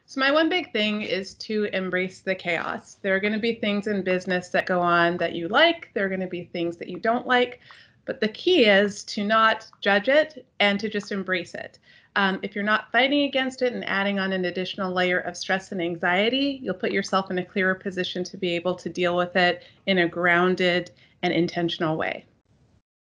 So my one big thing is to embrace the chaos. There are going to be things in business that go on that you like. There are going to be things that you don't like. But the key is to not judge it and to just embrace it. If you're not fighting against it and adding on an additional layer of stress and anxiety, you'll put yourself in a clearer position to be able to deal with it in a grounded and intentional way.